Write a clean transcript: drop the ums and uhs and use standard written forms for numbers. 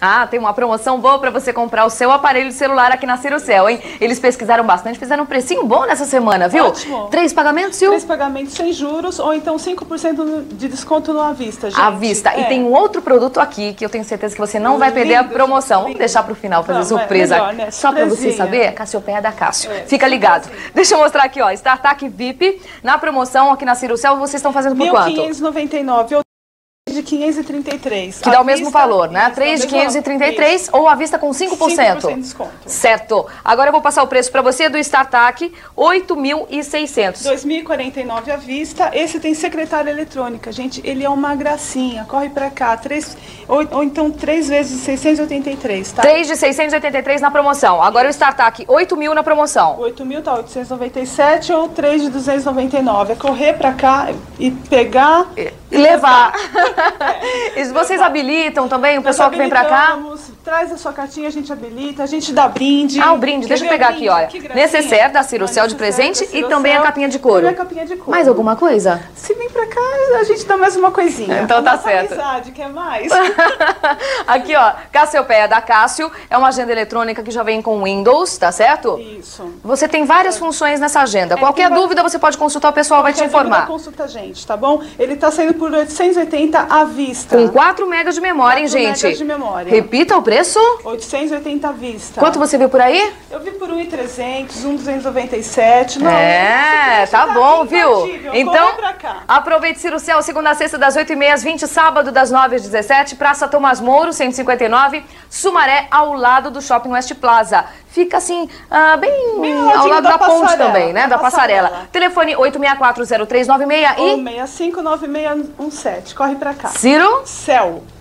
Ah, tem uma promoção boa para você comprar o seu aparelho de celular aqui na Cirocel, hein? Eles pesquisaram bastante, fizeram um precinho bom nessa semana, viu? Ótimo. 3 pagamentos, Sil? 3 pagamentos sem juros ou então 5% de desconto no à vista, gente. À vista. E tem um outro produto aqui que eu tenho certeza que você não vai perder a promoção. Vamos deixar pro final fazer surpresa. Melhor, né? Só para você saber, a Cassiopeia da Cássio. Fica ligado. Deixa eu mostrar aqui, ó, StarTAC VIP na promoção aqui na Cirocel. Vocês estão fazendo por quanto? 1.599 ou de 533. Que dá o mesmo valor, né? 3 de 533 ou à vista com 5%. 5% de desconto. Certo. Agora eu vou passar o preço para você do StarTAC, 8.600. 2.049 à vista. Esse tem secretária eletrônica, gente. Ele é uma gracinha. Corre pra cá. Ou então 3 vezes 683, tá? 3 de 683 na promoção. Agora o StarTAC, 8.000 na promoção. 8.000 tá 897 ou 3 de 299. É correr pra cá e pegar e levar. E vocês habilitam também o pessoal que vem pra cá? Traz a sua cartinha, a gente habilita, a gente dá brinde. Ah, o brinde, deixa eu pegar aqui, olha. Necessaire da Cirocel de presente e também a capinha de couro. Mais alguma coisa? Se vem pra cá, a gente dá mais uma coisinha. Então tá certo. Amizade, quer mais? Aqui, ó, Cassiopeia da Cássio, é uma agenda eletrônica que já vem com Windows, tá certo? Isso. Você tem várias funções nessa agenda. Qualquer dúvida você pode consultar, o pessoal vai te informar. Consulta a gente, tá bom? Ele tá saindo por 880 à vista. Com 4 MB de memória, hein, gente? 4 MB de memória. Repita o preço. 880 à vista. Quanto você viu por aí? Eu vi por 1.300, 1.297. Tá bom, viu? Então, cá. Aproveite Cirocel, segunda a sexta, das 8h30 às 20h, sábado, das 9h às 17h, Praça Tomás Moro, 159, Sumaré, ao lado do Shopping West Plaza. Fica assim, bem ao lado da ponte também, né? Da passarela. Telefone 8640396 e... Ou 659617. Corre pra cá. Ciro? Céu.